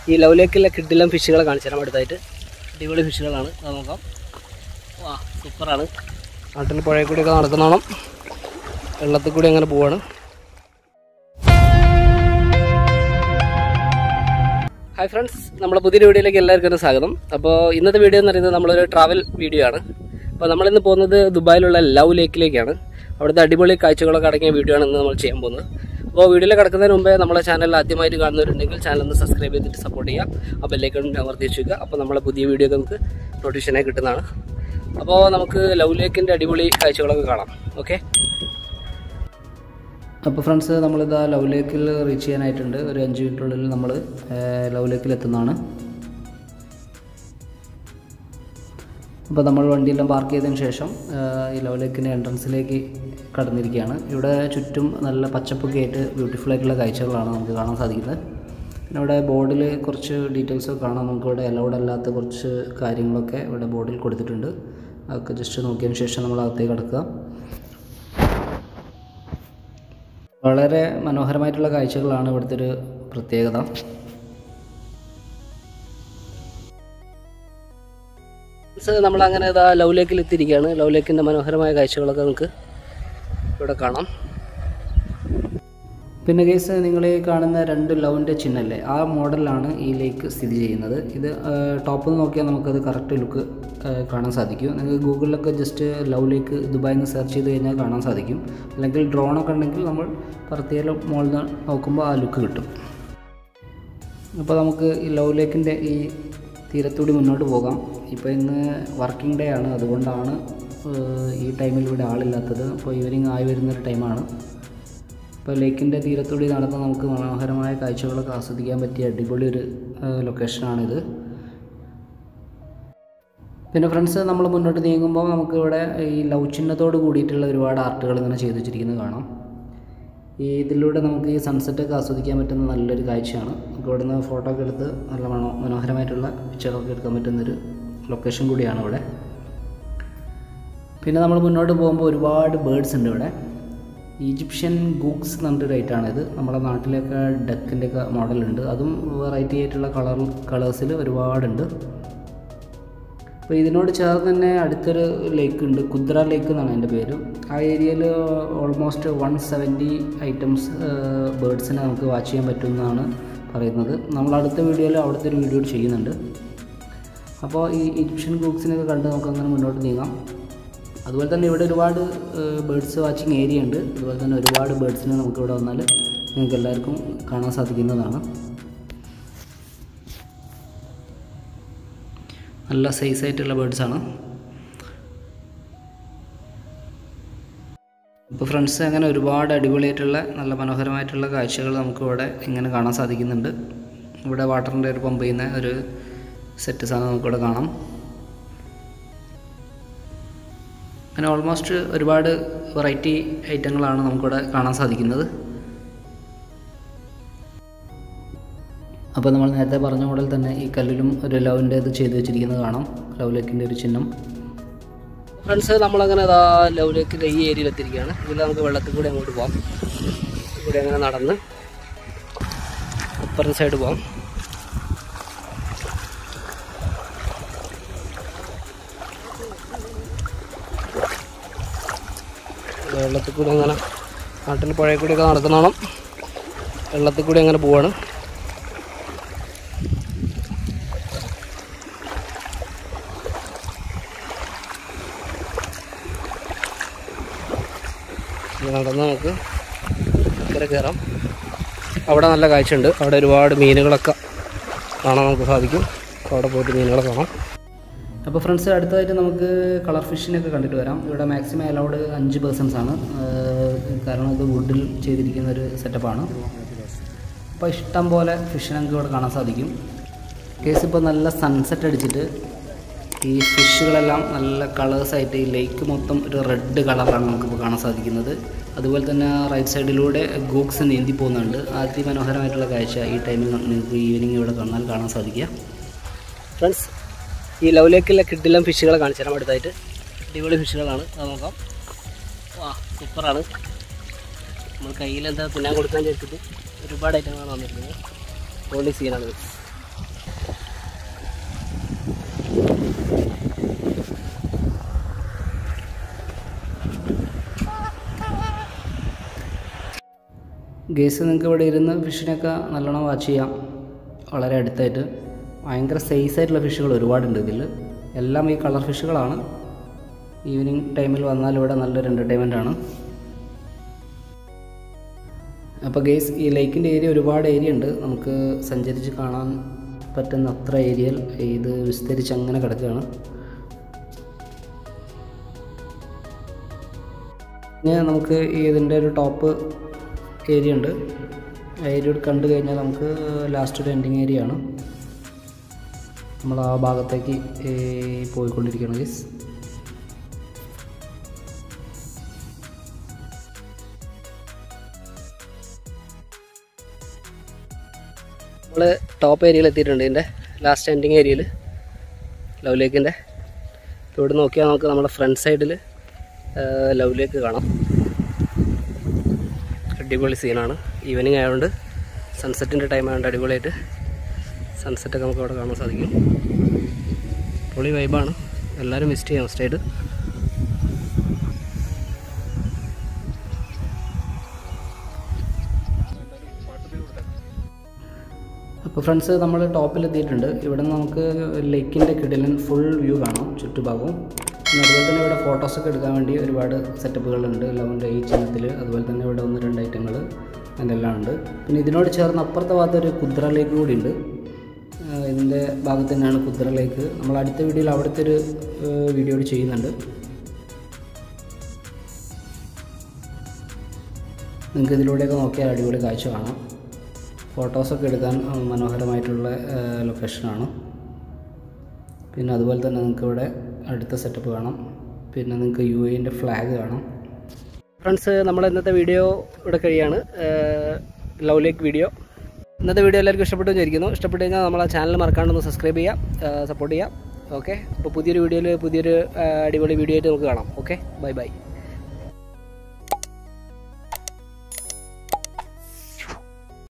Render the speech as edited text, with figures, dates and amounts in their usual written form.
ഈ ലവ് ലേക്കിലെ കിഡിലം ഫിഷുകളെ കാണിച്ചു തരാം അടുത്തായിട്ട്. അടിപൊളി ഫിഷുകളാണ്, അത് നോക്കാം. വാ, സൂപ്പറാണ്. നാട്ടിൽ പുഴയിൽ കൂടിയൊക്കെ നടക്കുന്നോണം വെള്ളത്തിൽ കൂടി അങ്ങനെ പോവാണ്. ഹായ് ഫ്രണ്ട്സ്, നമ്മുടെ പുതിയൊരു വീഡിയോയിലേക്ക് എല്ലാവർക്കും സ്വാഗതം. അപ്പോൾ ഇന്നത്തെ വീഡിയോ എന്ന് പറയുന്നത് നമ്മളൊരു ട്രാവൽ വീഡിയോ ആണ്. അപ്പോൾ നമ്മളിന്ന് പോകുന്നത് ദുബായിലുള്ള ലവ് ലേക്കിലേക്കാണ്. അവിടുത്തെ അടിപൊളി കാഴ്ചകളൊക്കെ അടങ്ങിയ വീഡിയോ ആണ് ഇന്ന് നമ്മൾ ചെയ്യാൻ പോകുന്നത്. അപ്പോൾ വീഡിയോയിൽ കിടക്കുന്നതിന് മുമ്പേ നമ്മുടെ ചാനൽ ആദ്യമായിട്ട് കാണുന്നവരുണ്ടെങ്കിൽ ചാനൽ ഒന്ന് സബ്സ്ക്രൈബ് ചെയ്തിട്ട് സപ്പോർട്ട് ചെയ്യുക. അപ്പോൾ ബെല്ലൈക്കൺ അമർത്തി വെക്കുക. അപ്പോൾ നമ്മളെ പുതിയ വീഡിയോ നമുക്ക് നോട്ടിഫിക്കേഷനായി കിട്ടുന്നതാണ്. അപ്പോൾ നമുക്ക് ലവ് ലേക്കിൻ്റെ അടിപൊളി കാഴ്ചകളൊക്കെ കാണാം. ഓക്കെ, അപ്പോൾ ഫ്രണ്ട്സ്, നമ്മളിതാ ലവ് ലേക്കിൽ റീച്ച് ചെയ്യാനായിട്ടുണ്ട്. ഒരു 5 മിനിറ്റിനുള്ളിൽ നമ്മൾ ലവ് ലേക്കിൽ എത്തുന്നതാണ്. അപ്പോൾ നമ്മൾ വണ്ടിയെല്ലാം പാർക്ക് ചെയ്തതിന് ശേഷം ഈ ലവ് ലേക്കിൻ്റെ എൻട്രൻസിലേക്ക് കടന്നിരിക്കുകയാണ്. ഇവിടെ ചുറ്റും നല്ല പച്ചപ്പൊക്കെ ആയിട്ട് ബ്യൂട്ടിഫുൾ ആയിട്ടുള്ള കാഴ്ചകളാണ് നമുക്ക് കാണാൻ സാധിക്കുന്നത്. പിന്നെ ഇവിടെ ബോർഡിൽ കുറച്ച് ഡീറ്റെയിൽസൊക്കെ കാണാം. നമുക്കിവിടെ അലൗഡ് അല്ലാത്ത കുറച്ച് കാര്യങ്ങളൊക്കെ ഇവിടെ ബോർഡിൽ കൊടുത്തിട്ടുണ്ട്. അതൊക്കെ ജസ്റ്റ് നോക്കിയതിന് ശേഷം നമ്മൾ അകത്തേക്ക് കടക്കുക. വളരെ മനോഹരമായിട്ടുള്ള കാഴ്ചകളാണ് ഇവിടുത്തെ ഒരു പ്രത്യേകത. നമ്മളങ്ങനെ ഇതാ ലവ് ലേക്കിൽ എത്തിയിരിക്കുകയാണ്. ലവ് ലേക്കിൻ്റെ മനോഹരമായ കാഴ്ചകളൊക്കെ നമുക്ക് ഇവിടെ കാണാം. പിന്നെ ഗൈസ്, നിങ്ങൾ ഈ കാണുന്ന 2 ലവിൻ്റെ ചിഹ്നമല്ലേ, ആ മോഡലാണ് ഈ ലേക്ക് സ്ഥിതി ചെയ്യുന്നത്. ഇത് ടോപ്പിൽ നിന്ന് നോക്കിയാൽ നമുക്കത് കറക്റ്റ് ലുക്ക് കാണാൻ സാധിക്കും. നിങ്ങൾക്ക് ഗൂഗിളിലൊക്കെ ജസ്റ്റ് ലവ് ലേക്ക് ദുബായ് എന്ന് സെർച്ച് ചെയ്ത് കഴിഞ്ഞാൽ കാണാൻ സാധിക്കും. അല്ലെങ്കിൽ ഡ്രോണൊക്കെ ഉണ്ടെങ്കിൽ നമ്മൾ പ്രത്യേകം മുകളിൽ നിന്ന് നോക്കുമ്പോൾ ആ ലുക്ക് കിട്ടും. അപ്പോൾ നമുക്ക് ഈ ലവ് ലേക്കിൻ്റെ ഈ തീരത്തൂടി മുന്നോട്ട് പോകാം. ഇപ്പോൾ ഇന്ന് വർക്കിംഗ് ഡേ ആണ്, അതുകൊണ്ടാണ് ഈ ടൈമിൽ ഇവിടെ ആളില്ലാത്തത്. അപ്പോൾ ഈവനിങ് ആയി വരുന്നൊരു ടൈമാണ്. ഇപ്പോൾ ലേക്കിൻ്റെ തീരത്തൂടി നടന്ന് നമുക്ക് മനോഹരമായ കാഴ്ചകളൊക്കെ ആസ്വദിക്കാൻ പറ്റിയ അടിപൊളി ഒരു ലൊക്കേഷനാണിത്. പിന്നെ ഫ്രണ്ട്സ്, നമ്മൾ മുന്നോട്ട് നീങ്ങുമ്പോൾ നമുക്കിവിടെ ഈ ലവ് ചിഹ്നത്തോട് കൂടിയിട്ടുള്ള ഒരുപാട് ആർട്ടുകൾ ഇങ്ങനെ ചെയ്തു വെച്ചിരിക്കുന്നത് കാണാം. ഇതിലൂടെ നമുക്ക് ഈ സൺസെറ്റൊക്കെ ആസ്വദിക്കാൻ പറ്റുന്ന നല്ലൊരു കാഴ്ചയാണ്. നമുക്ക് ഇവിടെ നിന്ന് ഫോട്ടോ ഒക്കെ എടുത്ത് നല്ല മനോഹരമായിട്ടുള്ള പിക്ചറൊക്കെ എടുക്കാൻ പറ്റുന്നൊരു ലൊക്കേഷൻ കൂടിയാണ് ഇവിടെ. പിന്നെ നമ്മൾ മുന്നോട്ട് പോകുമ്പോൾ ഒരുപാട് ബേഡ്സ് ഉണ്ട് ഇവിടെ. ഈജിപ്ഷ്യൻ ഗൂക്സ് എന്ന് പറഞ്ഞൊരു ഐറ്റാണിത്. നമ്മുടെ നാട്ടിലൊക്കെ ഡക്കിൻ്റെ ഒക്കെ മോഡലുണ്ട്, അതും വെറൈറ്റി ആയിട്ടുള്ള കളേഴ്സിൽ ഒരുപാടുണ്ട്. അപ്പോൾ ഇതിനോട് ചേർന്ന് തന്നെ അടുത്തൊരു ലേക്ക് ഉണ്ട്, ഖുദ്ര ലേക്ക് എന്നാണ് അതിൻ്റെ പേര്. ആ ഏരിയയിൽ ഓൾമോസ്റ്റ് 170 ഐറ്റംസ് ബേഡ്സിനെ നമുക്ക് വാച്ച് ചെയ്യാൻ പറ്റുമെന്നാണ് പറയുന്നത്. നമ്മൾ അടുത്ത വീഡിയോയിൽ അവിടുത്തെ ഒരു വീഡിയോ ചെയ്യുന്നുണ്ട്. അപ്പോൾ ഈ ഈജിപ്ഷ്യൻ ഗൂക്സിനൊക്കെ കണ്ട് നമുക്കങ്ങനെ മുന്നോട്ട് നീങ്ങാം. അതുപോലെ തന്നെ ഇവിടെ ഒരുപാട് ബേഡ്സ് വാച്ചിങ് ഏരിയ ഉണ്ട്. അതുപോലെ തന്നെ ഒരുപാട് ബേഡ്സിനെ നമുക്കിവിടെ വന്നാൽ നിങ്ങൾക്ക് എല്ലാവർക്കും കാണാൻ സാധിക്കുന്നതാണ്. നല്ല സൈസായിട്ടുള്ള ബേഡ്സാണ്. ഇപ്പോൾ ഫ്രണ്ട്സ്, അങ്ങനെ ഒരുപാട് അടിപൊളിയായിട്ടുള്ള നല്ല മനോഹരമായിട്ടുള്ള കാഴ്ചകൾ നമുക്കിവിടെ ഇങ്ങനെ കാണാൻ സാധിക്കുന്നുണ്ട്. ഇവിടെ വാട്ടറിൻ്റെ ഒരു പമ്പ് ചെയ്യുന്ന ഒരു സെറ്റ് സാധനം നമുക്കിവിടെ കാണാം. അങ്ങനെ ഓൾമോസ്റ്റ് ഒരുപാട് വെറൈറ്റി ഐറ്റങ്ങളാണ് നമുക്കിവിടെ കാണാൻ സാധിക്കുന്നത്. അപ്പോൾ നമ്മൾ നേരത്തെ പറഞ്ഞ മോഡൽ തന്നെ ഈ കല്ലിലും ഒരു ലവിൻ്റെ ഇത് ചെയ്ത് വെച്ചിരിക്കുന്നത് കാണാം, ലവ് ലേക്കിൻ്റെ ഒരു ചിഹ്നം. ഫ്രണ്ട്സ്, നമ്മളങ്ങനെ അതാ ലവ് ലേക്കിൻ്റെ ഈ ഏരിയയിൽ എത്തിയിരിക്കുകയാണ്. ഇതിൽ നമുക്ക് വെള്ളത്തിൽ കൂടി അങ്ങോട്ട് പോകാം. ഇവിടെ അങ്ങനെ നടന്ന് അപ്പുറത്തെ സൈഡ് പോകാം. വെള്ളത്തിൽ കൂടി അങ്ങനെ നാട്ടിൽ പുഴയിൽ കൂടിയൊക്കെ നടക്കുന്നോണം വെള്ളത്തിൽ കൂടി അങ്ങനെ പോവാണ്. നടന്ന് നമുക്ക് ഇക്കരെ കയറാം. അവിടെ നല്ല കാഴ്ചയുണ്ട്. അവിടെ ഒരുപാട് മീനുകളൊക്കെ കാണാൻ നമുക്ക് സാധിക്കും. അവിടെ പോയിട്ട് മീനുകളെ കാണാം. അപ്പോൾ ഫ്രണ്ട്സ്, അടുത്തതായിട്ട് നമുക്ക് കളർ ഫിഷിനൊക്കെ കണ്ടിട്ട് വരാം. ഇവിടെ മാക്സിമം അലൗഡ് 5 പേഴ്സൺസ് ആണ്. കാരണം ഇത് വുഡിൽ ചെയ്തിരിക്കുന്ന ഒരു സെറ്റപ്പാണ്. അപ്പോൾ ഇഷ്ടം പോലെ ഫിഷിനെ നമുക്ക് ഇവിടെ കാണാൻ സാധിക്കും. കേസ് ഇപ്പോൾ നല്ല സൺസെറ്റ് അടിച്ചിട്ട് ഈ ഫിഷുകളെല്ലാം നല്ല കളേഴ്സായിട്ട് ഈ ലേക്ക് മൊത്തം ഒരു റെഡ് കളറാണ് നമുക്കിപ്പോൾ കാണാൻ സാധിക്കുന്നത്. അതുപോലെ തന്നെ റൈറ്റ് സൈഡിലൂടെ ഗൂക്സ് നീന്തി പോകുന്നുണ്ട്. അതിമനോഹരമായിട്ടുള്ള കാഴ്ച ഈ ടൈമിൽ നിങ്ങൾക്ക് ഈവനിങ് ഇവിടെ കാണാൻ സാധിക്കുക. ഫ്രണ്ട്സ്, ഈ ലവ് ലേക്കിലെ കിഡിലം ഫിഷുകളെ കാണിച്ചു തരാം അടുത്തായിട്ട്. അടിപൊളി ഫിഷുകളാണ്, അത് നോക്കാം. വാ, സൂപ്പറാണ്. നമ്മൾ കയ്യിൽ എന്താ തിന്നാൻ കൊടുക്കാൻ ചേർത്തിട്ട് ഒരുപാട് ഐറ്റങ്ങളാണ് വന്നിരിക്കുന്നത്. ഓൺലി സീനാണ്. ഗേസ് നിങ്ങൾക്ക് ഇവിടെ ഇരുന്ന് ഫിഷിനൊക്കെ നല്ലോണം വാച്ച് ചെയ്യാം. വളരെ അടുത്തായിട്ട് ഭയങ്കര സൈസായിട്ടുള്ള ഫിഷുകൾ ഒരുപാടുണ്ട് ഇതിൽ. എല്ലാം ഈ കളർ ഫിഷുകളാണ്. ഈവനിങ് ടൈമിൽ വന്നാൽ ഇവിടെ നല്ലൊരു എൻ്റർടൈൻമെൻ്റ് ആണ്. അപ്പോൾ ഗേസ് ഈ ലേക്കിൻ്റെ ഏരിയ ഒരുപാട് ഏരിയ ഉണ്ട്. നമുക്ക് സഞ്ചരിച്ച് കാണാൻ പറ്റുന്ന അത്ര ഏരിയയിൽ ഇത് വിസ്തരിച്ച് അങ്ങനെ കിടക്കുകയാണ്. ഇനി നമുക്ക് ഇതിൻ്റെ ഒരു ടോപ്പ് ഏരിയ ഉണ്ട്. ഏരിയ കണ്ടു കഴിഞ്ഞാൽ നമുക്ക് ലാസ്റ്റ് ഒരു എൻഡിങ് ഏരിയ ആണ്. നമ്മൾ ആ ഭാഗത്തേക്ക് പോയിക്കൊണ്ടിരിക്കുകയാണ് ഗൈസ്. നമ്മൾ ടോപ്പ് ഏരിയയിൽ എത്തിയിട്ടുണ്ട്. ഇതിൻ്റെ ലാസ്റ്റ് എൻഡിങ് ഏരിയയിൽ ലവ് ലേക്കിൻ്റെ. ഇവിടെ നോക്കിയാൽ നമുക്ക് നമ്മുടെ ഫ്രണ്ട് സൈഡിൽ ലവ് ലേക്ക് കാണാം. അടിപൊളി സീനാണ്. ഈവനിങ് ആയതുകൊണ്ട് സൺസെറ്റിൻ്റെ ടൈം ആയതുകൊണ്ട് അടിപൊളിയായിട്ട് സൺസെറ്റൊക്കെ നമുക്ക് അവിടെ കാണാൻ സാധിക്കും. പൊളി വൈബാണ്. എല്ലാവരും വിസിറ്റ് ചെയ്യാം മസ്റ്റായിട്ട്. അപ്പോൾ ഫ്രണ്ട്സ് നമ്മൾ ടോപ്പിലെത്തിയിട്ടുണ്ട്. ഇവിടെ നിന്ന് നമുക്ക് ലേക്കിൻ്റെ കിടിലൻ ഫുൾ വ്യൂ കാണാം ചുറ്റുഭാഗവും. പിന്നെ അതുപോലെ തന്നെ ഇവിടെ ഫോട്ടോസൊക്കെ എടുക്കാൻ വേണ്ടി ഒരുപാട് സെറ്റപ്പുകളുണ്ട്. ലവൻ്റെ ഈ ചിഹ്നത്തിൽ. അതുപോലെ തന്നെ ഇവിടെ 1-2 ഐറ്റങ്ങൾ അതിൻ്റെല്ലാം ഉണ്ട്. പിന്നെ ഇതിനോട് ചേർന്ന് അപ്പുറത്തെ ഭാഗത്തൊരു കുദ്ര ലേക്ക് കൂടി ഉണ്ട്. ഇതിൻ്റെ ഭാഗത്ത് തന്നെയാണ് കുദ്ര ലേക്ക്. നമ്മൾ അടുത്ത വീഡിയോയിൽ അവിടുത്തെ ഒരു വീഡിയോ ചെയ്യുന്നുണ്ട്. നിങ്ങൾക്ക് ഇതിലൂടെയൊക്കെ നോക്കിയാൽ അടിപൊളി കാഴ്ച കാണാം. ഫോട്ടോസൊക്കെ എടുക്കാൻ മനോഹരമായിട്ടുള്ള ലൊക്കേഷനാണ്. പിന്നെ അതുപോലെ തന്നെ നിങ്ങൾക്ക് ഇവിടെ അടുത്ത സെറ്റപ്പ് കാണാം. പിന്നെ നിങ്ങൾക്ക് UAEൻ്റെ ഫ്ലാഗ് കാണാം. ഫ്രണ്ട്സ്, നമ്മൾ ഇന്നത്തെ വീഡിയോ ഇവിടെ കഴിയാണ്. Love lake video. ഇന്നത്തെ വീഡിയോ എല്ലാവർക്കും ഇഷ്ടപ്പെട്ടു വിചാരിക്കുന്നു. ഇഷ്ടപ്പെട്ടു കഴിഞ്ഞാൽ നമ്മളെ ചാനൽ മറക്കാണ്ടൊന്ന് സബ്സ്ക്രൈബ് ചെയ്യാം, സപ്പോർട്ട് ചെയ്യാം. ഓക്കെ, അപ്പോൾ പുതിയൊരു വീഡിയോയിൽ പുതിയൊരു അടിപൊളി വീഡിയോ ആയിട്ട് നമുക്ക് കാണാം. Okay, bye by.